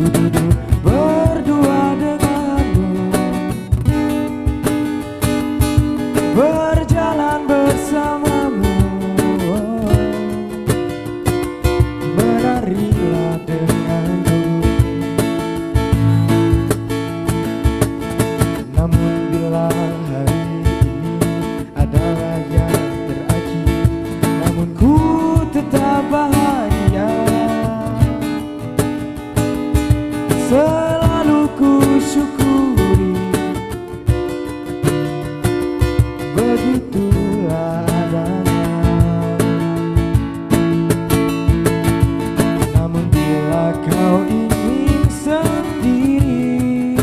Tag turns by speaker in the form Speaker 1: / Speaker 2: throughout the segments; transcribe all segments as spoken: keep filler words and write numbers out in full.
Speaker 1: ku duduk berdua denganmu, berjalan bersamamu, menarilah denganku. Namun bila hari ini adalah yang terakhir, namun ku tetap bahagia. Selalu ku syukuri, begitulah adanya. Namun bila kau ingin sendiri,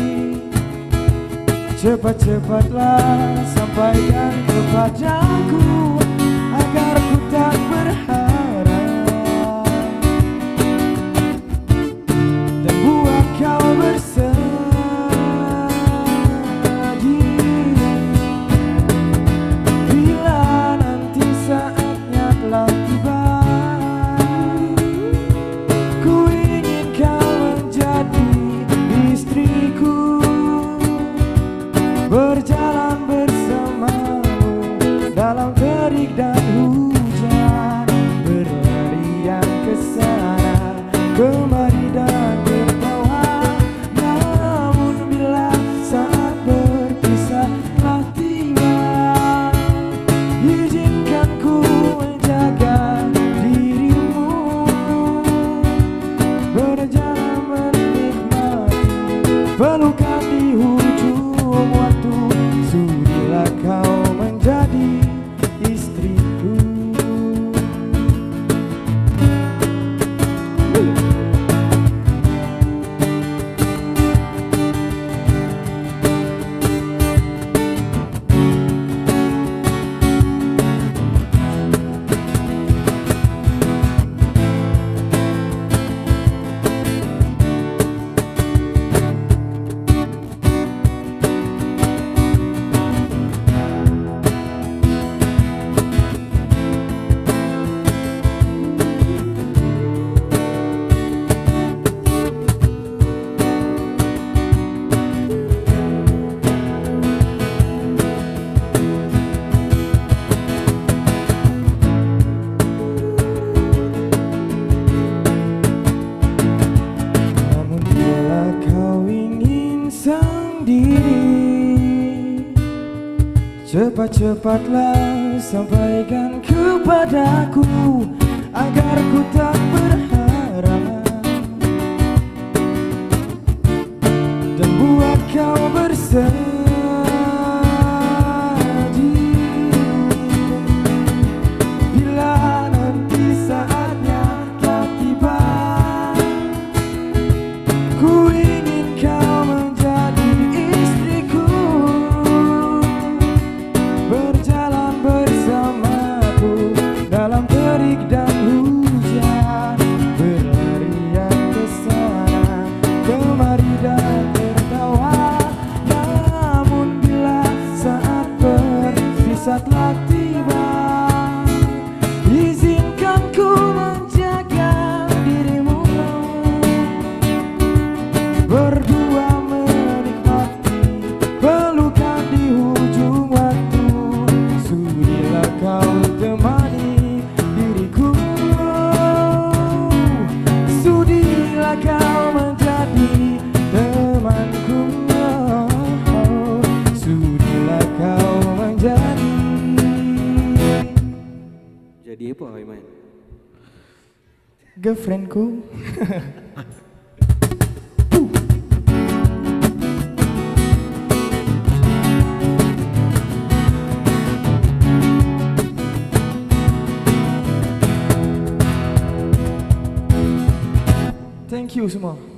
Speaker 1: cepat-cepatlah sampaikan kepadaku agar ku tak berharap dan buat kau bersedih. Bila nanti saatnya telah tiba, ku ingin kau menjadi istriku, berjalan bersamamu dalam terik dan hujan, berlarian ke sana kemari dan tertawa. Namun bila saat berpisah telah tiba, izinkan ku menjaga dirimu, berjalan menikmati pelukan di ujung waktu. Sudilah kau menjadi istriku. Namun bila kau ingin sendiri, cepat-cepatlah sampaikan kepadaku agar ku tak berharap dan buat kau bersedih. Bila nanti saatnya telah tiba, ku ingin kau menjadi istriku, berjalan bersamaku dalam terik dan hujan, berlarian ke sana kemari dan tertawa. Namun bila saat berpisah telah tiba, izinkan ku menjaga dirimu, berdua menikmati pelukan di ujung waktu. Sudilah kau temani diriku, sudilah kau menjadi temanku, sudilah kau menjadi.
Speaker 2: Jadi apa main?
Speaker 1: Girlfriendku. Thank you semua.